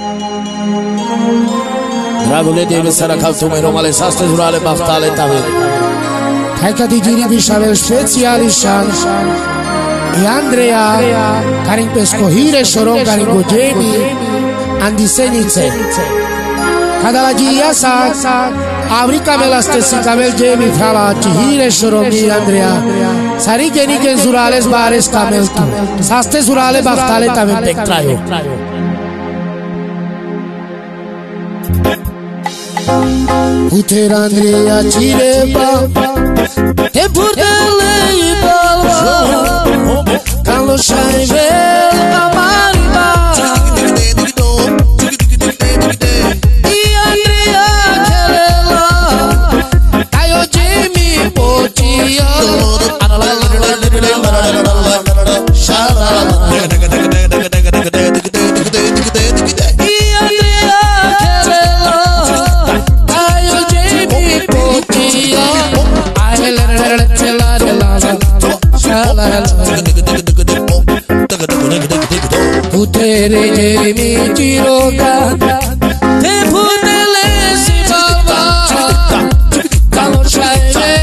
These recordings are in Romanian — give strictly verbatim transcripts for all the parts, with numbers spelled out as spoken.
Dragule Devi Sarakal Tumero Male Saste Zurale Baftale Tavil Taika di giri bishavel speciali shan E Andrea Karin Pescohire Shoron Karin Gojemi Andi Senice Kada la giria sa Avrika melaste si kamel Jemi Thala Chihire Shoron Ni Andrea Sari geni gen Zurales Bares Kamel Tu Saste Zurale Baftale Tavil Pektrayo Uter Andrea Cireba Te purdele i balva Kalo shaivel amariba I Andrea kelela Tayo Jimmy Potia Utere Jeremy Chiroga Te pudele si baba Kalo shaile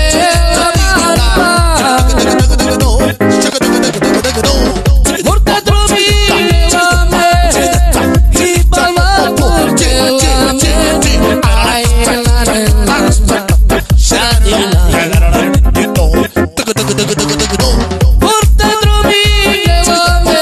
Murta drobi lame Ti baba purte lame Ay la la Shadila Murta drobi lame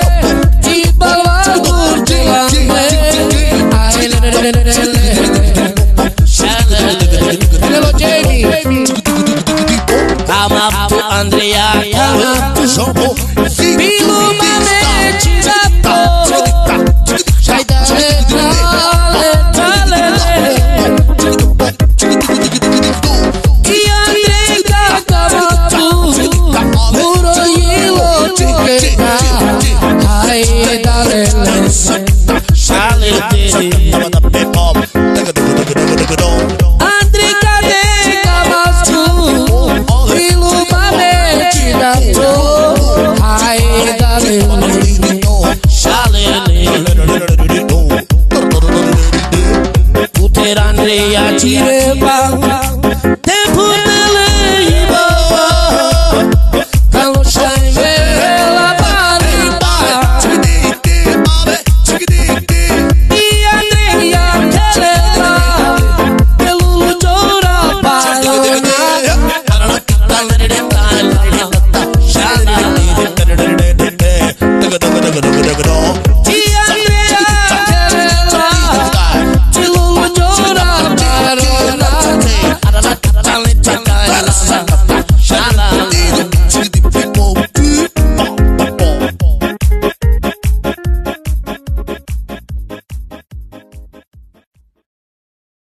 I'm up to Andrea Bilu mame chirato Shaidale tale tale I Andrea kakavatu Muro yilo chukeka Ay